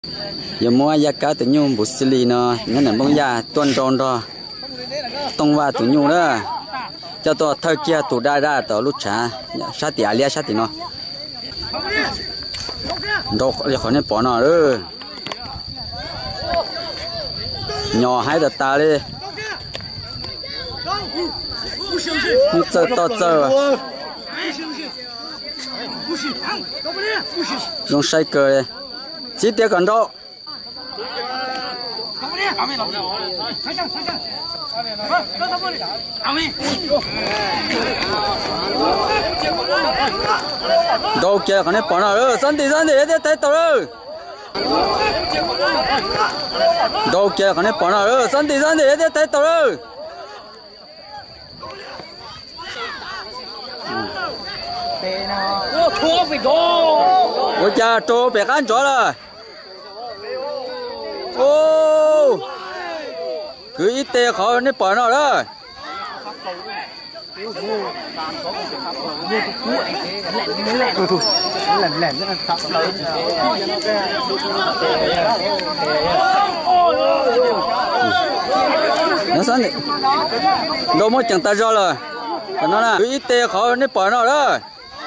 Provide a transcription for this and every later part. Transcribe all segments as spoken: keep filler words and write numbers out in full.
giờ mua giá cá tự nhung bút xì lì nó nhớ là bông giá tuần tròn đó tông va tự nhung đó cho tôi thời kia tụ đa đa tao lúc trả sát tỉa lia sát tỉ nó đâu để khỏi nên bỏ nó nữa nhỏ hai đợt ta đi chờ to chờ dùng say cờ đi chỉ tiếc còn đâu đâu kia còn nên bỏ nó nữa sân thì sân thì để thấy tao nữa đâu kia còn nên bỏ nó nữa sân thì sân thì để thấy tao nữa ôi cha trâu bị ăn chó rồi ô cứ ít tê khó nên bỏ nó đó nó sẵn đi đâu mới chẳng ta cho rồi còn nó là cứ ít tê khó nên bỏ nó đó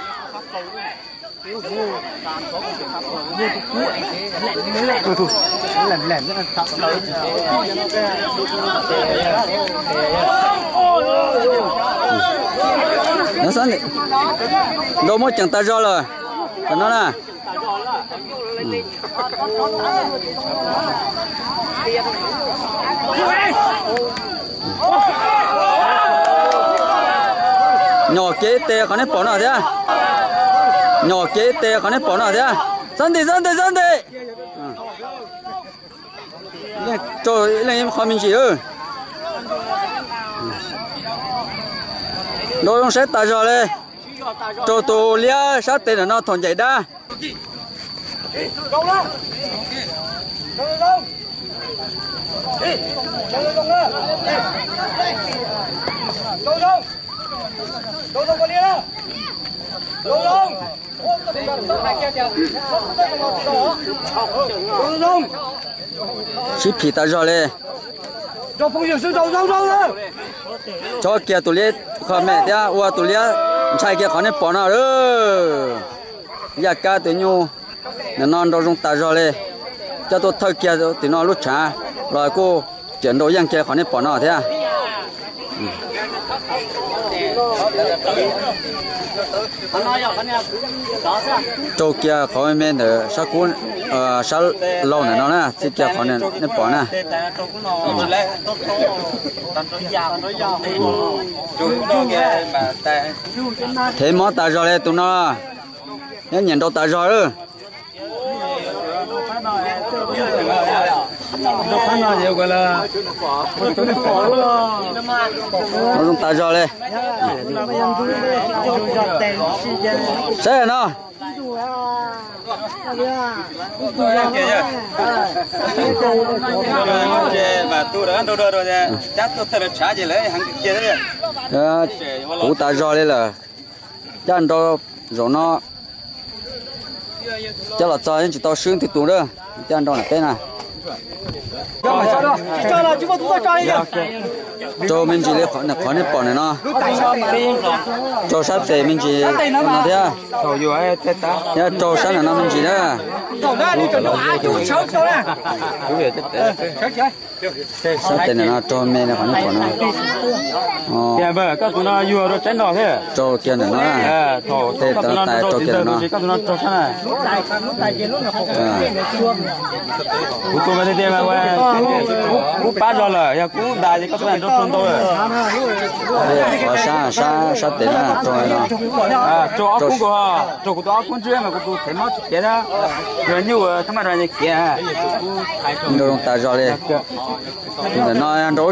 nó sẵn đi đâu mới chẳng ta cho rồi còn nó là nhỏ kế tê có nên bỏ nó thế nhỏ kế tê có nên bỏ nó thế dân thì dân thì dân thì trời lên em khỏi mình chỉ ư đôi ông sẽ ta rồi đây trời tù lia sát tên là nó thòn chạy đa chỉ phi ta rồi đây cho kia tụi lia khỏi mẹ tia ua tụi lia trai kia khỏi nên bỏ nào nữa giờ cá tụi nhu nên non đâu trong ta rồi đây cho tôi thời kia tụi nó lúc trả rồi cô chuyển đồ giang kia khỏi nên bỏ nào thế à chỗ kia khỏi men ở sao cuốn ờ sao lâu này nó nè chỉ kia khỏi nên nên bỏ nè thế món ta rồi đây tụi nó nhớ nhận đâu ta rồi ư nó dùng ta rồi đây sẽ nó mà tôi đã đâu đâu rồi nha chắc tôi thấy là trả gì lấy hàng kia đấy cú ta rồi đây là chắc anh đâu rồi nó chắc là cho anh chỉ tao sướng thì tụi đó chắc anh đâu là tên này cho mình chỉ lấy khoản khoản này bỏ này nó cho sát để mình chỉ nó thế à cho sát là nó mình chỉ đó sát để nó cho mình là khoản này bỏ nó dạ vâng các tụi nó vừa rồi tránh đỏ thế cho kia này nó thế tao tại cho kia nó các tụi nó cho sát này cú tụi mình đi mà cú ba rồi là cú đại thì các bạn cho chúng tôi rồi sa sa sa tiền là cho nó cho cú của cho cú đó cũng chưa mà cú thấy mất kia đó rồi như thằng mà này kia đâu ta rồi đây là nó ăn đốt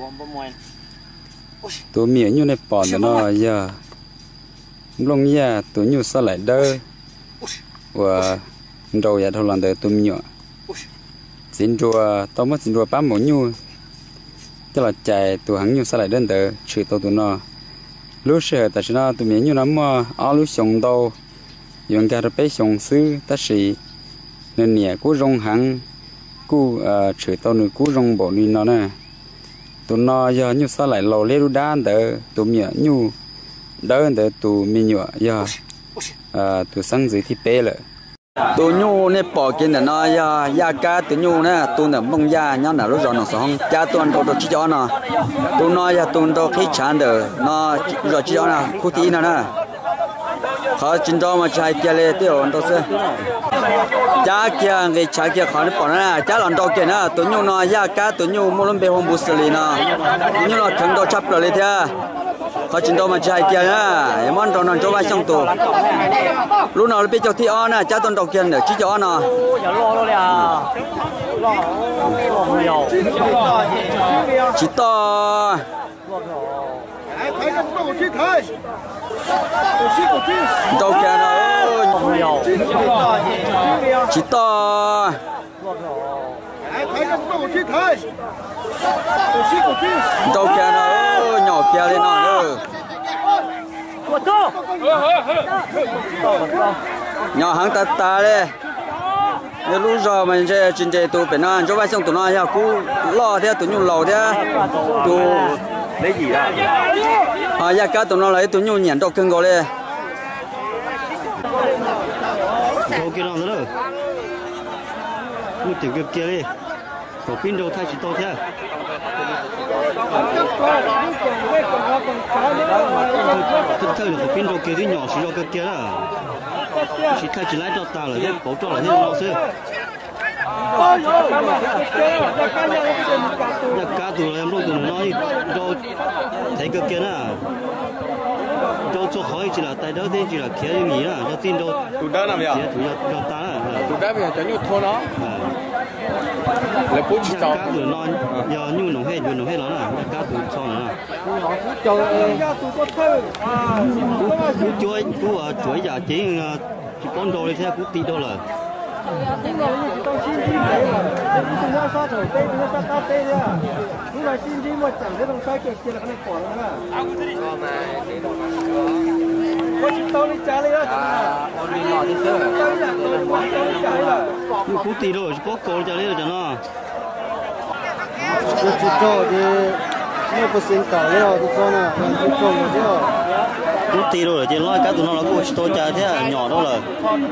tụi miệng như này bỏ nó giờ lông nha tụi như sao lại đơ và đầu giờ thôi làm được tụi nhựa xin chùa tao mất xin chùa bám mỗi nhu tức là chạy tụi hắn nhu sao lại đơn tử trừ tụi tụi nó lúc sợ tại sao tụi miệng như lắm mà ở lúc sống đâu dùng cái bé sống sư ta sĩ nên nhẹ cú rong hàng cú chửi tao nữa cú rong bỏ đi nó nè tụi nó giờ như sao lại lò lê đan đỡ tụi nhẹ như đỡ đỡ tụi mình nhọ giờ tụi sáng dưới thì bé rồi tụi nhu nè bỏ cái này nó ya ya cá tụi nhu nè tụi nó bông ya nhá nào lúc rồi nó xong cha tụi nó đồ chỉ cho nó tụi nó ya tụi nó khi chán được nó rồi chỉ cho nó khu tí nó nè họ chính đó mà chạy kia lên tiêu ổn đâu chứ cha kia cái cha kia họ nó bỏ nó cha làm đâu kia nè tụi nhu nó ya cá tụi nhu mua luôn bê hông bút xử lý nó tụi nhu nó thằng đó chấp rồi lên thế họ chính đó mà chạy kia nè em muốn cho nó cho vay xong tụ lúc nào bị cho thi on nè cha tuần đầu tiên để chỉ cho nó chỉ to đầu kia nó chỉ to đầu kia nó nhỏ kia lên nó nữa nhỏ hàng ta ta đấy nếu lúc giờ mình sẽ trình chế tụ bên nó cho vay xong tụi nó ya cú lo thế tụi nhung lầu thế tụ lấy gì à à ya cá tụi nó lấy tụi nhung nhện đâu cưng gọi đấy đâu kia nào nữa một tiểu kia đi có pin đâu thay chỉ to thế thật sự là pin đâu kia thì nhỏ chỉ do cái kia là chỉ thay chỉ lái cho ta là thế bảo cho là thế nó sẽ nhà cá tụi em lúc tụi nó cho thấy cái kia nè cho cho khỏi chỉ là tại đó thế chỉ là kia gì là cho tin đâu tụi đó làm gì à tụi cho ta tụi đó bây giờ cho nhau thua nó lấy bút chỉ cá tụi nó giờ nhu nồng hết nhu nồng hết nó là cá tụi cho nó là cú chuối cú ở chuối giờ chỉ chỉ con đồ đi theo cú tí đô là cú tí đô có cổ cho lấy cho nó cú tí đô thì nó có sinh cả rồi thì cho nó cú cổ rồi chứ cú tí đô là chỉ nói cá tụi nó là cú tí đô chơi thế nhỏ đó là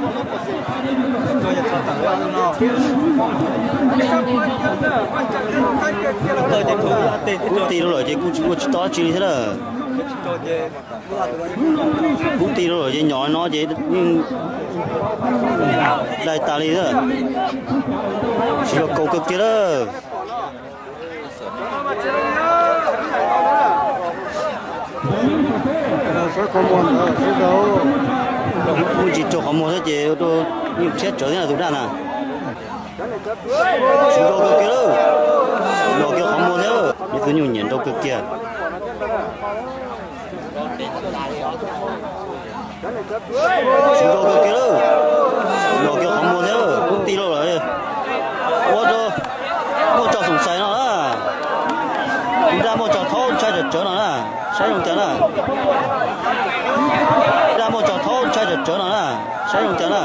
cú tí đô là chỉ cú cú tí đô chỉ thế là cú tí đô là chỉ nhỏ nó chỉ nhưng đại ta đi đó chỉ có cầu cực kia đó số không muốn nữa số đâu cũng chỉ cho không muốn thôi chị tôi nhưng chết trở nên là tụi đàn à chúng tôi cực kia đâu nó kêu không muốn nữa nhưng cứ nhung nhẫn đâu cực kia chúng tôi cực kia đâu nó kêu không muốn nữa cũng tí đâu rồi ô tô mua cho sủng say nó à ra mua cho thâu chơi được chỗ nào à sai dùng tiền à ra mua cho thâu chơi được chỗ nào à sai dùng tiền à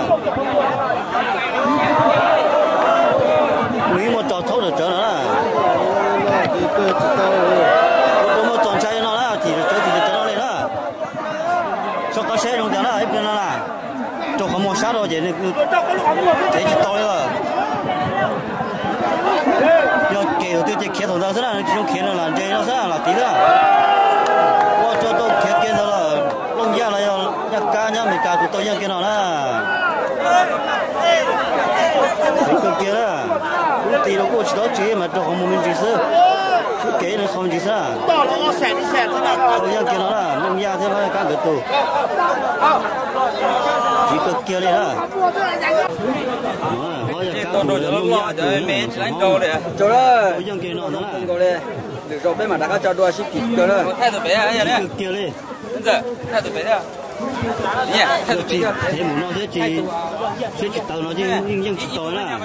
nghĩ mua cho thâu được chỗ nào à tôi mua chọn chơi nó là thì chơi thì chơi nó lên đó cho có sai dùng tiền à ít tiền là cho không mua sát rồi vậy nên thế chỉ tôi rồi giờ kêu tôi chỉ kéo thằng đó là chỉ kéo nó làm chơi nó sao là tí đó qua cho tôi kéo kéo đó là lông da là ya cá nhá mình cá tụi tôi yang kia nào là cái cái kia là tí nó qua chỉ đó chỉ mà cho không mua mình chỉ sơ cái nó không chỉ sao tôi yang kia nào là lông da thế mà cá được tụ chỉ cái kia đấy là tôi đồ cho nó rồi mẹ đánh đồ đấy chỗ đó yang kia nào là câu đây được rồi bên mà đã có cho đua ship kịp cơ đó thay từ bé ấy đấy kia đi giờ thay từ bé đấy nhỉ thay từ chị bé thế muốn nó thế chị thế chị tàu nó chứ nhưng nhưng chị tàu là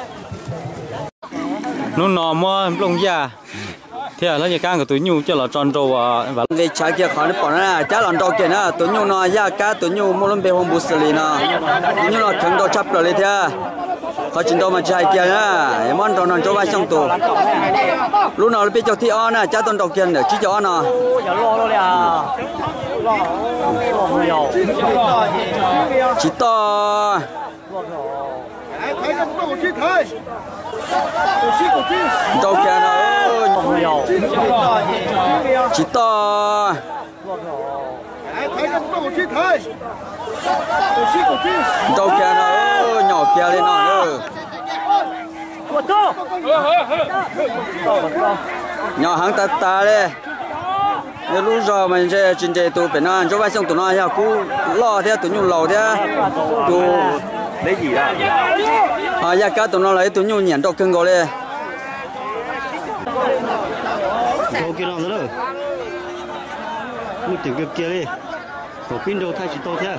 nó nọ mua lông da thế là những cái của tụi nhu cho là tròn trâu à và cái trái kia khó nó bỏ nó cha làm đâu kia nó tụi nhu nó ya cá tụi nhu mua luôn bê hông bút xử lý nó tụi nhu nó thằng đó chấp rồi thế khó chịu đâu mà chạy kia nhá em món tròn tròn cho vai xong tù lúc nào biết cho thi on nè cha tuần đầu kia để chỉ cho on nè chỉ to đâu kia nó chỉ to đâu kia nó nhỏ kia lên nó nữa nhỏ hàng ta ta đấy nếu lúc giờ mình sẽ trình chế tụ bên nó cho vay xong tụi nó ya cú lo thế tụi nhung lầu thế tụ lấy gì đó à ya cá tụi nó lấy tụi nhung nhện đâu cưng gọi đấy đâu kia nào nữa một tiểu kia đi có pin đâu thay chỉ to thế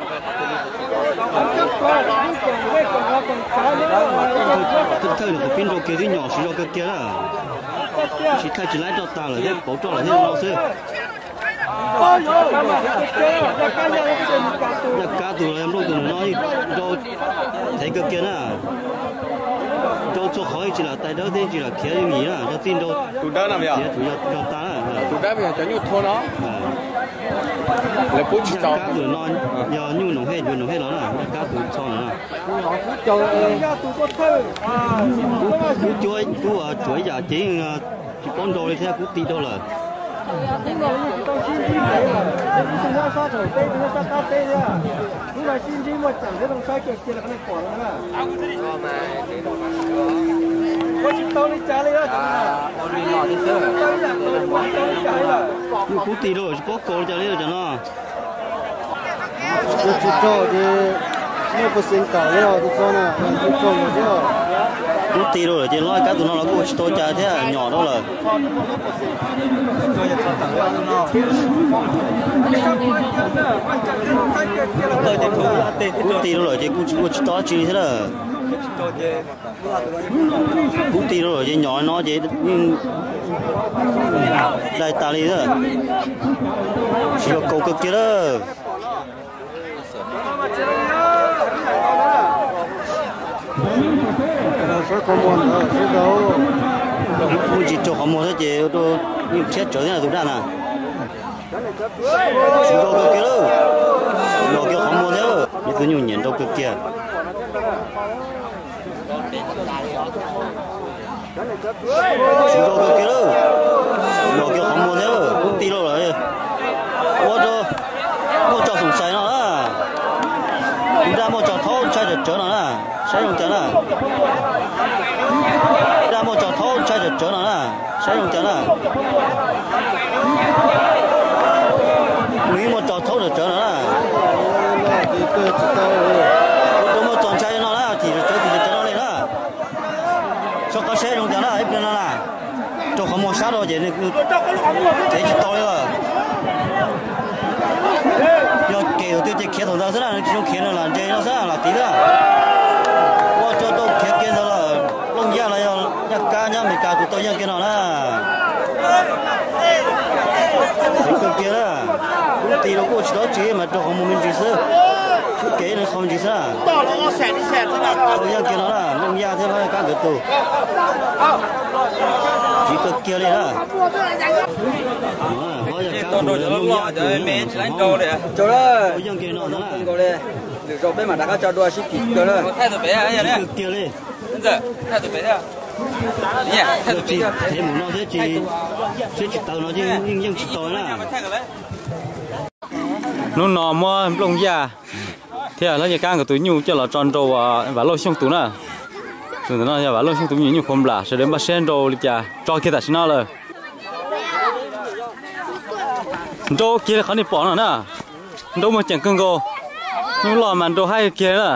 thật thật là pin đâu kia thì nhỏ xíu đâu kia là chỉ thay chỉ lái cho ta là thế bảo cho là thế nào thế nhà cá tụi em lúc tụi nó nói cho thấy cái kia nè cho cho khỏi chỉ là tay đó thế chỉ là kia như gì nè cho tin đâu tụi đó làm gì à tụi cho ta nè tụi đó bây giờ cho nhau thua nó là bút chỉ cá tụi nó giờ nhu nồng hết nhu nồng hết nó nè cá tụi cho nó nè cú chuối cú ở chuối giờ chỉ chỉ con đồ đi theo cú tì đâu là nhưng mà những con xin gì đấy mà chúng ta sát thổi tê chúng ta sát cát tê nha chúng ta xin gì mà chẳng thấy đồng sai kiểu kia là cái này quả lắm à có chịu tao đi trả lấy đó nhưng cú tì đâu có cổ trả lấy rồi cho nó tôi chỉ cho thì nếu có sinh cả rồi thì cho nè tôi cho một chứ cú tì đâu rồi chỉ nói cá tụi nó là cú chỉ to trả thế nhỏ đâu là cú tì đâu rồi chỉ cú cú chỉ to chỉ thế là cú tì đâu rồi chỉ nhỏ nó chỉ nhưng đây ta đi đó chỉ có cầu cực kia đó sẽ có món nữa sẽ đâu cú chỉ cho họ mua thế chứ tôi nhưng chết trở nên là tụi đàn à chúng tôi cực kia đó nó kêu họ mua thế nhưng tôi nhung nhện đâu cực kia chúng tôi cực kia đó nó kêu họ mua thế cũng tí đâu rồi mua cho mua cho sủng sai nó à chúng ta mua cho thâu chạy được chỗ nào à sai dùng chỗ nào ra mua cho thâu chạy được chỗ nào à sai dùng chỗ nào nghĩ mua cho thâu được chỗ nào à tôi mua chọn chạy nó là thì chỗ thì chỗ nó lên đó cho có xe dùng chỗ nào hết bên nó là cho họ mua sát rồi vậy nên thế chỉ to rồi do kiểu tôi chỉ kia thằng đó là nó kia nó làm chơi nó sao là tí đó qua cho tôi kia kia đó là lông da là nhà cá nhà mình cá tụi tôi nhà kia nào là cái kia đó tí nó cũng chỉ đó chỉ mà tôi không muốn gì sao cái kế này không gì sao tôi nhà kia nó là lông da thế mà cá cái tụi chỉ cái kia này đó tôi đồ cho nó cho mẹ đánh đồ đấy chỗ đó đồ đấy được rồi bên mà đã có cho đua ship kìa đó thay từ bé ấy đấy kia đi giờ thay từ bé đấy nhỉ thay từ bé thế muốn nó thế chỉ thế chỉ tàu nó chứ nhưng nhưng chỉ tàu nè nó nọ mua lông da thế là nhà cá của tôi nhu cho là tròn trâu và lông xông tú nè từ nó nhà và lông xông tú nhu không là sẽ đến bắt sen trâu đi cha cho kia ta xin nó rồi trâu kia là khó đi bỏ nó nè trâu mà chẳng cưng cô nhưng lò mà trâu hai kia nè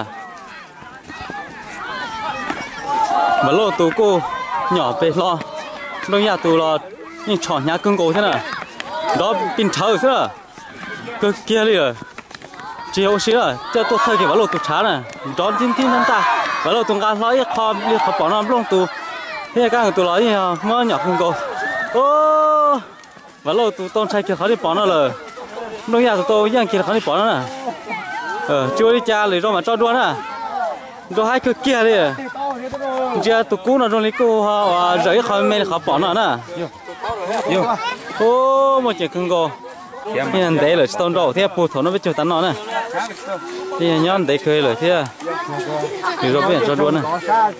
mà lô tú cô nhỏ bé lo đông nhà tú lo nhưng chọn nhà cưng cô thế nè đó pin thở thế nè cái kia đi rồi chiều xí rồi cho tôi thay cái mà lô tú chả nè đó tin tin nhân ta mà lô tú cá nói kho đi kho bỏ nó lông tú thế cái tú nói gì mà nhỏ cưng cô ô và lô tụi tôi sai kia khó đi bỏ nó rồi đông nhà tụi tôi giang kia khó đi bỏ nó nè ờ chưa đi cha lấy rồi mà cho đua nè đồ hai cái kia đi giờ tụi cũ nó trong lấy cô họ rời khỏi mình họ bỏ nó nè yêu ô một chiếc khung cô hiện đấy là tông đầu thế phụ thổ nó biết chịu tán nó nè thì nhon đấy khơi rồi thế thì rồi biết cho luôn nè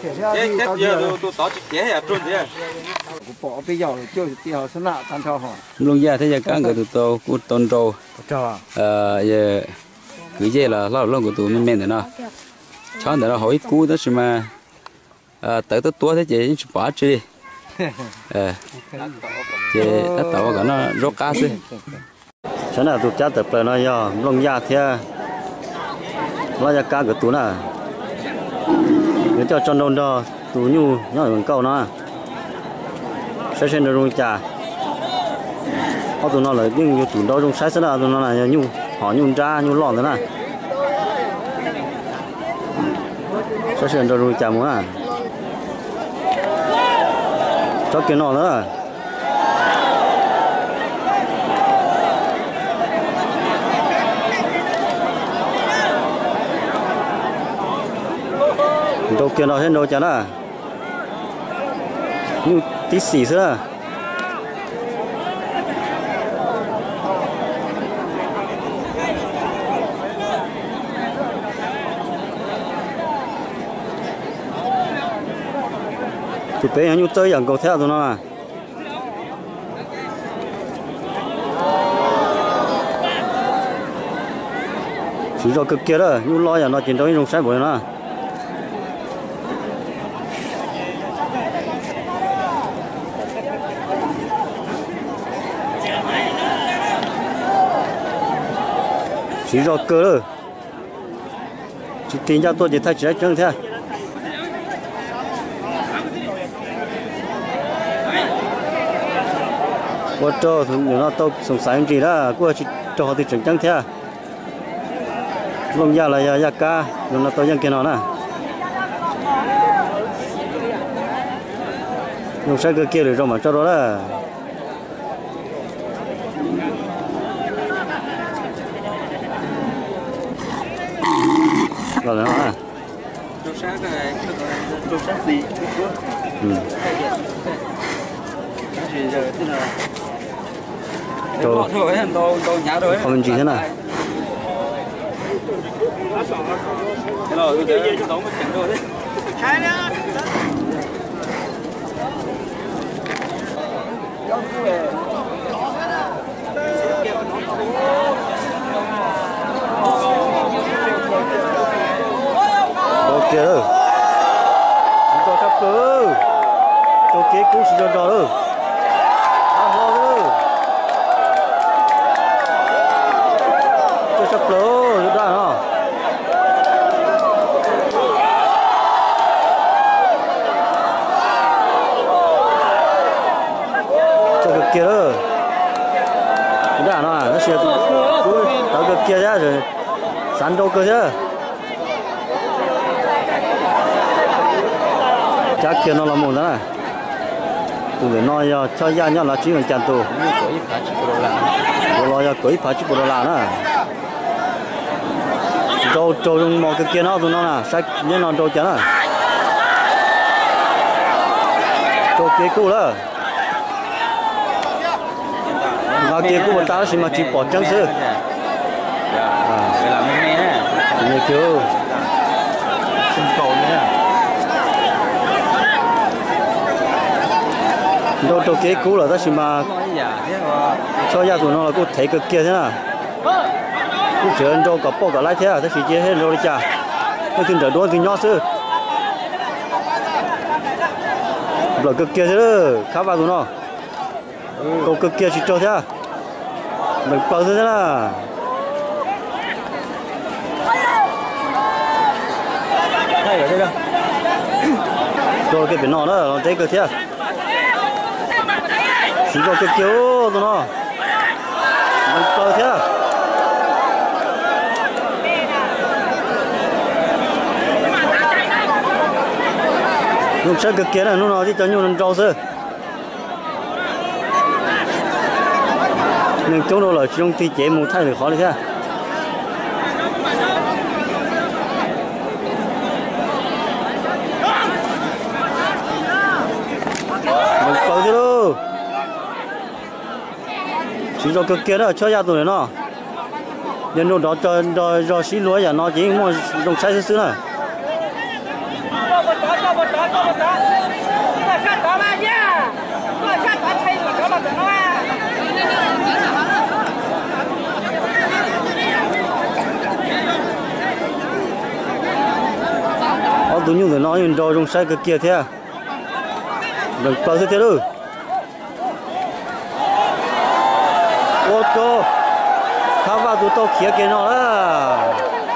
bỏ bây giờ chơi thì họ sẽ nạ tan cho họ luôn giờ thế giờ các người tụi tôi cũng tôn trâu ờ giờ cứ gì là lâu lâu của tụi mình men rồi nó chọn để nó hỏi cú đó mà à tới tới tua thế chị chụp bỏ đi ờ chị đã tàu cái nó rốt cá xí cho nên tụi cha tập lại nó giờ lông da thế nó ra cá của tụi nè nếu cho cho nôn đó tụi nhu nó ở câu nó sẽ xem được luôn chả họ tụi nó là nhưng tụi đó trong sai sẽ là tụi nó là nhu họ nhu ra nhu lòn thế này sẽ xem được luôn chả muốn à cho cái nó nữa đâu kia nó hết đâu chả đó như tí xì nữa tụi bé như tới dạng cầu theo tụi nó à chỉ do cực kia đó như lo là nó chiến đấu trong sai bởi nó chỉ do cơ đó chỉ tin ra tôi chỉ thấy chỉ chân thế qua cho thì nó tôi sống sáng gì đó qua chỉ cho họ thì chân chân thế lông da là da cá rồi nó tôi dân kia nó nè lông sai cơ kia rồi rồi mà cho đó là rồi đó à đồ sáng cái đồ sáng gì ừ gì giờ thế nào đồ thôi đồ đồ nhà rồi không gì thế nào hello tôi để đóng một trận rồi đấy ok rồi chúng tôi sắp cứ cho kế cũng chỉ cho trò rồi à ho rồi cho sắp lỡ được ra nó cho cái kia rồi được ra nó nó sẽ tao cái kia ra rồi sắn đâu cơ chứ chắc kia nó là một đó này tụi người nói cho gia nhau là chỉ còn chăn tù rồi lo cho cưới phải chịu bồ là nữa trâu trâu trong một cái kia nó tụi nó là sách nhớ nó trâu chán à trâu kia cũ đó nó kia cũ ta chỉ mà chỉ bỏ trắng sữa à cái làm cái này nè người kêu xin cầu nữa đâu trâu kia cũ là ta chỉ mà cho gia tụi nó là cũng thấy cái kia thế nào cũng chuyện đâu có bao cả lái thế à ta chỉ chơi hết rồi đi chả cái thuyền trở đuôi thì nhỏ sư là cái kia thế đó khá vào tụi nó câu cái kia chỉ cho thế à mình bao thế nào hay ở đây đâu rồi cái biển nọ đó nó thấy cái thế à chỉ có cái kiểu tụi nó mình bao thế à lúc sau cái kia này nó nói thì cho nhau nó trâu sơ nhưng chúng nó là trong thì chế một thay được khó đấy chứ chỉ cho cái kia đó cho ra tụi nó nhân đồ đó cho cho cho xí lúa giờ nó chỉ mua dùng sai xứ xứ này ở tụi nhung tụi nó nhìn đồ dùng sai cái kia thế đừng bao thế đâu ô tô khá vào tụi tao kia kia nó là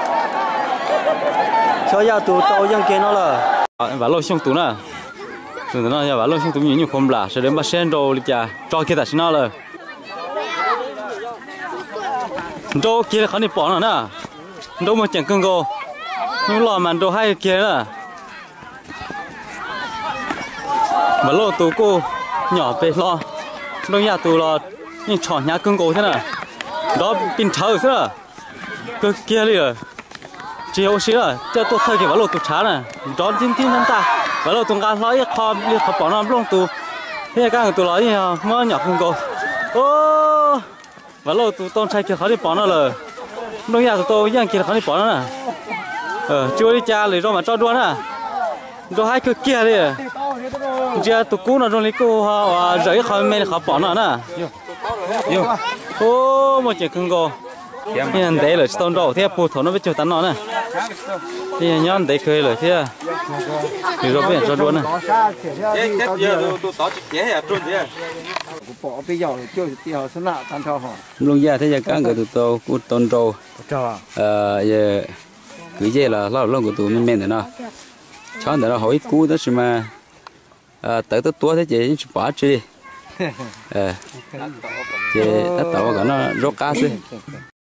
cho ra tụi tao dân kia nó là và lâu xong tụi nó tụi nó nhà và lâu xong tụi nhiều không là sẽ đến bắt sen đồ đi cha cho kia ta xin nó là đồ kia là khá đi bỏ nó nè đồ mà chẳng cưng cô nhưng lò mà đồ hay kia là và lâu tụi cô nhỏ bé lo đôi nhà tụi lo nhưng chọn nhà cưng cô thế nào đó pin thở thế nào cái kia đi rồi chiều xí rồi cho tôi thay cái vào lô tụt chán này đó tin tin hắn ta vào lô tụt cá nói kho đi kho bỏ nó luôn tụt thế cái người tụt nói gì à mới nhỏ cưng cô ô vào lô tụt tôn thay kia khó đi bỏ nó rồi đôi nhà tụi tôi vẫn kia khó đi bỏ nó nè ờ chưa đi cha lấy rồi mà cho đua nè đồ hai cái kia đi giờ tụi cũ nó trong lấy cô họ rời khỏi mẹ họ bỏ nó nè yêu ô một chiếc cưng cô hiện đấy là stone đầu thế phụ thổ nó biết chịu tấn nó nè thì nhon đấy cười rồi thế thì rồi bây giờ cho đuôn nè luôn giờ thế giờ các người tụi tôi cút tôn trâu giờ cứ vậy là lâu lâu của tụi mình men rồi nó chọn để nó hỏi cú đó mà tới tới tua thế chị chụp bả chị ờ chị đã tàu cả nó rốt cá xí